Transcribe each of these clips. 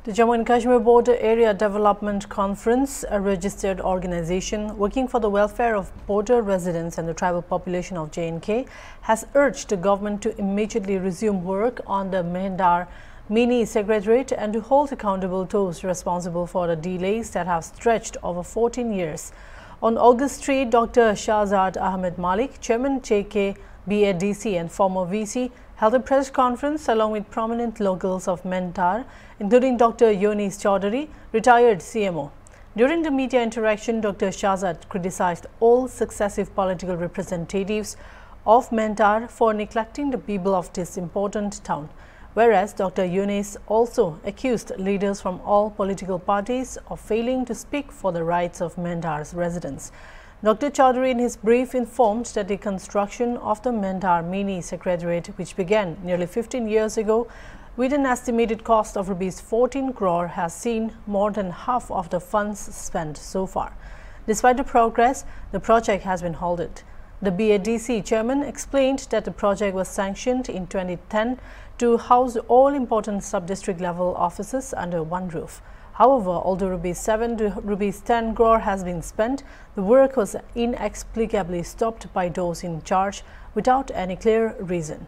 The Jammu and Kashmir Border Area Development Conference, a registered organization working for the welfare of border residents and the tribal population of J&K, has urged the government to immediately resume work on the Mehendar Mini Secretariat and to hold accountable those responsible for the delays that have stretched over 14 years. On August 3, Dr. Shahzad Ahmed Malik, Chairman JK BADC and former VC, held a press conference along with prominent locals of Mehendar, including Dr. Yunis Chaudhary, retired CMO. During the media interaction, Dr. Shahzad criticized all successive political representatives of Mehendar for neglecting the people of this important town, whereas Dr. Yunis also accused leaders from all political parties of failing to speak for the rights of Mehendar's residents. Dr. Chaudhary in his brief informed that the construction of the Mehendar Mini Secretariat, which began nearly 15 years ago with an estimated cost of Rs 14 crore, has seen more than half of the funds spent so far. Despite the progress, the project has been halted. The BADC chairman explained that the project was sanctioned in 2010 to house all important sub-district level offices under one roof. However, although Rs 7 to Rs 10 crore has been spent, the work was inexplicably stopped by those in charge without any clear reason.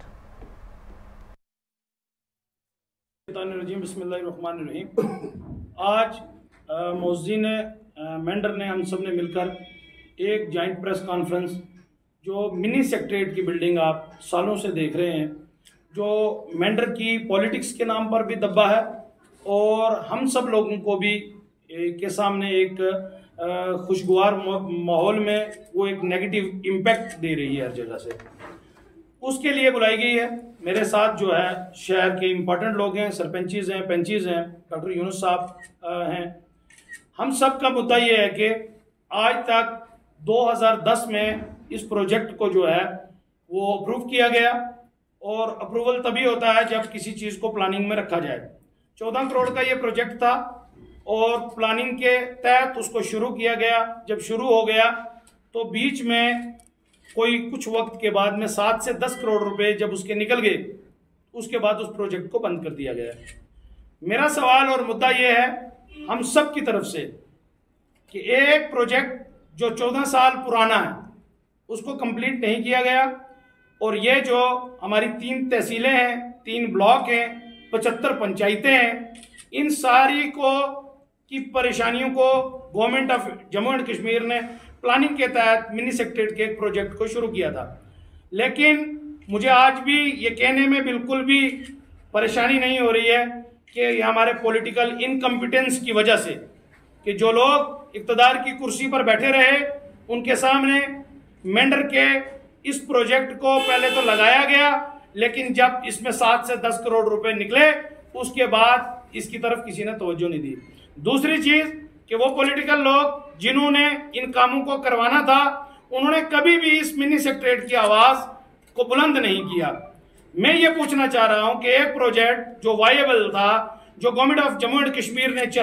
आज मोहसिन मेंढर ने हम सब ने मिलकर एक joint press conference जो mini secretariat की building आप सालों से देख रहे हैं, जो मेंढर की पॉलिटिक्स के नाम पर भी दबा है और हम सब लोगों को भी के सामने एक खुशगवार माहौल में वो एक नेगेटिव इम्पैक्ट दे रही है हर जगह से। उसके लिए बुलाई गई है। मेरे साथ जो है शहर के इम्पोर्टेंट लोग हैं, सरपंचीज हैं, पंचीज हैं, डॉक्टर यूनुस साहब हैं। हम सब का मुद्दा ये है कि आज तक 2010 में इस प्रोजेक्ट को जो है वो अप्रूव किया गया और अप्रूवल तभी होता है जब किसी चीज़ को प्लानिंग में रखा जाए। 14 करोड़ का ये प्रोजेक्ट था और प्लानिंग के तहत उसको शुरू किया गया। जब शुरू हो गया तो बीच में कोई कुछ वक्त के बाद में 7 से 10 करोड़ रुपए जब उसके निकल गए, उसके बाद उस प्रोजेक्ट को बंद कर दिया गया। मेरा सवाल और मुद्दा ये है हम सब की तरफ से कि एक प्रोजेक्ट जो 14 साल पुराना है उसको कंप्लीट नहीं किया गया और ये जो हमारी 3 तहसीलें हैं, 3 ब्लॉक हैं, 75 पंचायतें हैं, इन सारी को की परेशानियों को government of Jammu and Kashmir ने प्लानिंग के तहत मिनी सेक्रेटरीट के एक प्रोजेक्ट को शुरू किया था। लेकिन मुझे आज भी ये कहने में बिल्कुल भी परेशानी नहीं हो रही है कि ये हमारे पॉलिटिकल इनकम्पिटेंस की वजह से कि जो लोग इक़्तिदार की कुर्सी पर बैठे रहे उनके सामने मेंढर के इस प्रोजेक्ट को पहले तो लगाया गया, लेकिन जब इसमें 7 से 10 करोड़ रुपए निकले उसके बाद इसकी तरफ किसी ने तवज्जो नहीं दी। दूसरी चीज कि वो पॉलिटिकल लोग जिन्होंने इन कामों को करवाना था उन्होंने कभी भी इस मिनी सेक्रेटरीट की आवाज को बुलंद नहीं किया। मैं ये पूछना चाह रहा हूं कि एक प्रोजेक्ट जो वायबल था, जो government of Jammu and Kashmir ने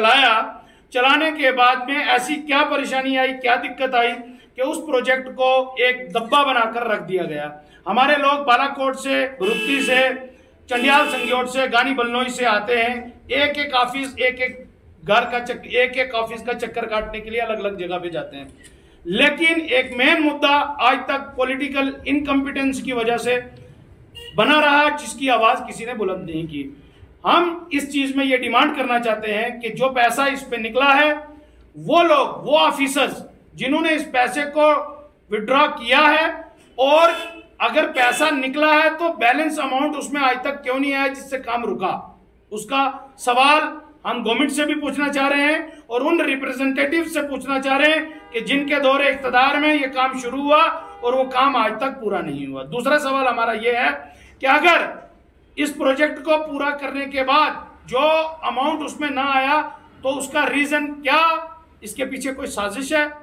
चलाने के बाद में ऐसी क्या परेशानी आई, क्या दिक्कत आई कि उस प्रोजेक्ट को एक दब्बा बनाकर रख दिया गया। हमारे लोग बालाकोट से, रुप्ती से, चंडियाल संग्योट से, गानी बलनोई से आते हैं, एक एक ऑफिस, एक एक घर का एक एक ऑफिस का चक्कर काटने के लिए अलग अलग जगह पे जाते हैं। लेकिन एक मेन मुद्दा आज तक पॉलिटिकल इनकम्पिटेंस की वजह से बना रहा, जिसकी आवाज किसी ने बुलंद नहीं की। हम इस चीज में ये डिमांड करना चाहते हैं कि जो पैसा इस पे निकला है वो लोग, वो ऑफिसर्स जिन्होंने इस पैसे को विड्रॉ किया है और अगर पैसा निकला है तो बैलेंस अमाउंट उसमें आज तक क्यों नहीं आया जिससे काम रुका, उसका सवाल हम गवर्नमेंट से भी पूछना चाह रहे हैं और उन रिप्रेजेंटेटिव से पूछना चाह रहे हैं कि जिनके दौरे इख्तिदार में ये काम शुरू हुआ और वो काम आज तक पूरा नहीं हुआ। दूसरा सवाल हमारा ये है कि अगर इस प्रोजेक्ट को पूरा करने के बाद जो अमाउंट उसमें ना आया तो उसका रीजन क्या, इसके पीछे कोई साजिश है